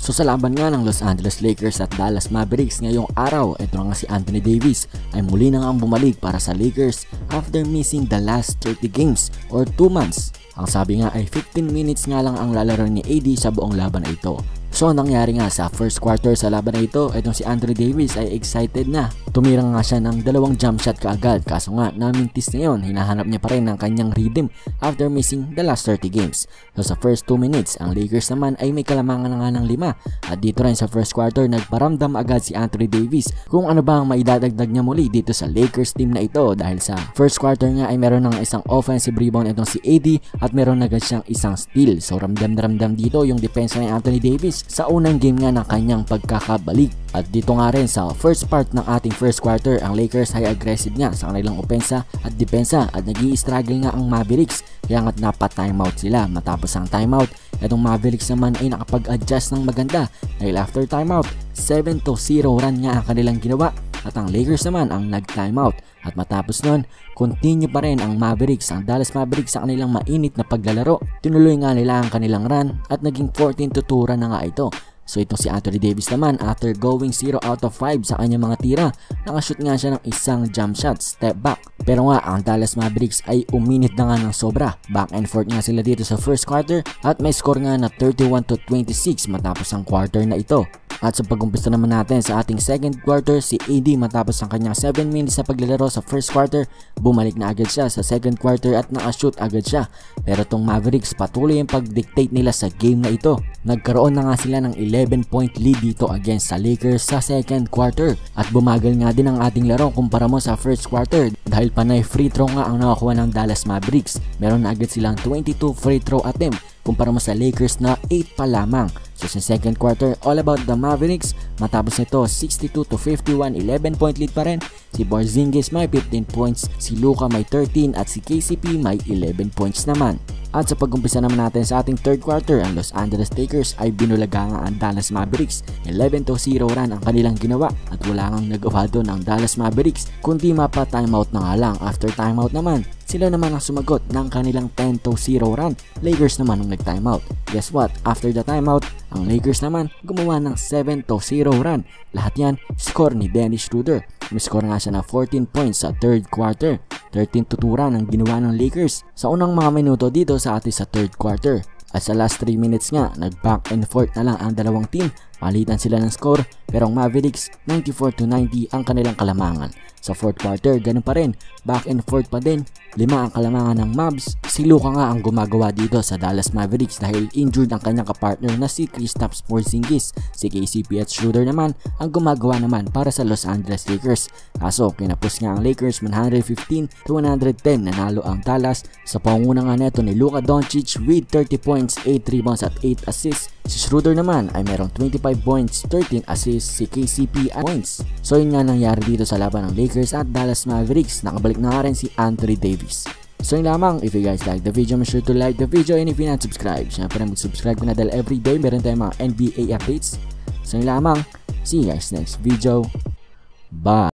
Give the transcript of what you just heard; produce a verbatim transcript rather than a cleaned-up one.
So sa laban nga ng Los Angeles Lakers at Dallas Mavericks ngayong araw, ito nga si Anthony Davis ay muli na nga bumalik para sa Lakers after missing the last thirty games or two months. Ang sabi nga ay fifteen minutes nga lang ang lalaro ni A D sa buong laban na ito. So nangyari nga sa first quarter sa laban na ito, itong si Anthony Davis ay excited na. Tumirang nga siya ng dalawang jump shot kaagad, kaso nga namintis na yun, hinahanap niya pa rin ng kanyang rhythm after missing the last thirty games. So sa first two minutes, ang Lakers naman ay may kalamangan na nga ng lima. At dito rin sa first quarter, nagparamdam agad si Anthony Davis kung ano ba ang maidadagdag niya muli dito sa Lakers team na ito, dahil sa first quarter nga ay meron ng isang offensive rebound itong si A D at meron agad siyang isang steal. So ramdam na ramdam dito yung depensa ni Anthony Davis sa unang game nga ng kanyang pagkakabalik. At dito nga rin sa first part ng ating first quarter, ang Lakers ay aggressive nga sa kanilang opensa at depensa at nag-i-struggle nga ang Mavericks, kaya nga't napa-timeout sila. Matapos ang timeout, itong Mavericks naman ay nakapag-adjust ng maganda dahil after timeout, seven to zero run nga ang kanilang ginawa at ang Lakers naman ang nag-timeout. At matapos nun, continue pa rin ang Mavericks, ang Dallas Mavericks sa kanilang mainit na paglalaro. Tinuloy nga nila ang kanilang run at naging fourteen to two run na nga ito. So itong si Anthony Davis naman, after going zero out of five sa kanyang mga tira, nakashoot nga siya ng isang jump shot, step back. Pero nga ang Dallas Mavericks ay uminit na nga ng sobra. Back and forth nga sila dito sa first quarter at may score nga na thirty-one to twenty-six matapos ang quarter na ito. At sa pag-umpisa naman natin sa ating second quarter, si A D matapos ang kanyang seven minutes sa paglalaro sa first quarter, bumalik na agad siya sa second quarter at nakashoot agad siya. Pero tong Mavericks patuloy yung pag-dictate nila sa game na ito. Nagkaroon na nga sila ng eleven point lead dito against sa Lakers sa second quarter. At bumagal nga din ang ating laro kumpara mo sa first quarter dahil panay free throw nga ang nakakuha ng Dallas Mavericks. Meron na agad silang twenty-two free throw attempt kumpara mo sa Lakers na eight pa lamang. So sa second quarter, all about the Mavericks. Matapos nito, sixty-two to fifty-one, eleven point lead pa rin. Si Porzingis may fifteen points, si Luka may thirteen at si K C P may eleven points naman. At sa pag-umpisa naman natin sa ating third quarter, ang Los Angeles Lakers ay binulaga nga ang Dallas Mavericks. eleven to zero run ang kanilang ginawa at wala ngang nagawa doon ang Dallas Mavericks kundi mapa timeout na nga lang. After timeout naman, sila naman ang sumagot ng kanilang ten to zero run. Lakers naman ang nag-timeout. Guess what? After the timeout, ang Lakers naman gumawa ng seven to zero run. Lahat yan, score ni Dennis Schroeder. May score nga siya na fourteen points sa third quarter. thirteen to two run ang ginawa ng Lakers sa unang mga minuto dito sa atin sa third quarter. At sa last three minutes nga, nag-back and forth na lang ang dalawang team. Palitan sila ng score, pero ang Mavericks ninety-four to ninety ang kanilang kalamangan. Sa fourth quarter, ganun pa rin, back and forth pa din. Lima ang kalamangan ng Mavs. Si Luka nga ang gumagawa dito sa Dallas Mavericks dahil injured ang kanyang kapartner na si Kristaps Porzingis. Si K C P at Schroeder naman ang gumagawa naman para sa Los Angeles Lakers. Kaso kinapos nga ang Lakers one fifteen to one ten, nanalo ang Dallas sa pangunguna nga neto ni Luka Doncic with thirty points, eight rebounds at eight assists. Si Schroeder naman ay merong twenty-five points, thirteen assists, si K C P at points. So yun nga nangyari dito sa laban ng Lakers at Dallas Mavericks. Nakabalik na nga rin si Anthony Davis. So yun lamang, if you guys like the video, make sure to like the video, and if you're not subscribed, syempre mag-subscribe ko na dahil everyday meron tayong mga N B A updates. So yun lamang, see you guys next video. Bye!